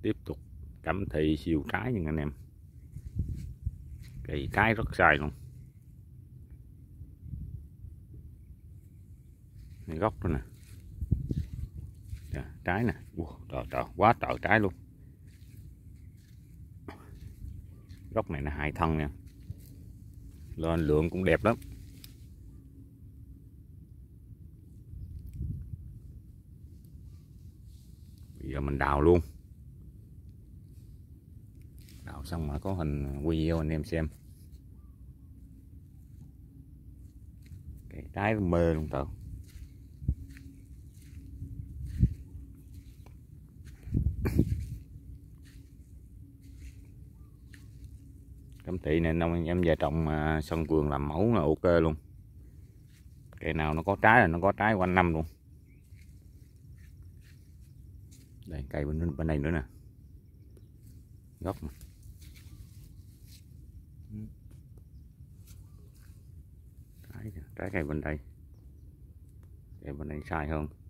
Tiếp tục cẩm thị siêu trái nha anh em. Cây trái rất sai luôn. Này gốc đó nè. Trái nè. Trời trời, quá trời trái luôn. Gốc này là 2 thân nha. Lên lượng cũng đẹp lắm. Bây giờ mình đào luôn. Đào xong mà có hình video anh em xem. Cái trái mê luôn tao. Cẩm thị này nông anh em về trồng sân vườn làm mẫu là ok luôn. Cây nào nó có trái là nó có trái quanh năm luôn. Đây cây bên đây nữa nè. Gốc nè. Trái cây bên đây. Cây bên đây sai hơn.